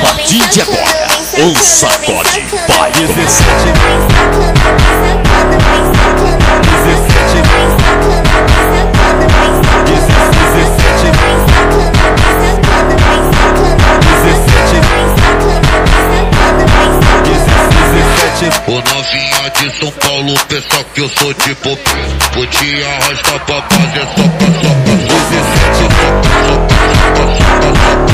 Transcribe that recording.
partir de agora, o sacode vai. 17 Ô novinha de São Paulo, pensa que eu sou de bobeira. Vou te arrastar pra fazer sopa, sopa, sopa. 17 sopa, sopa, sopa, sopa, sopa.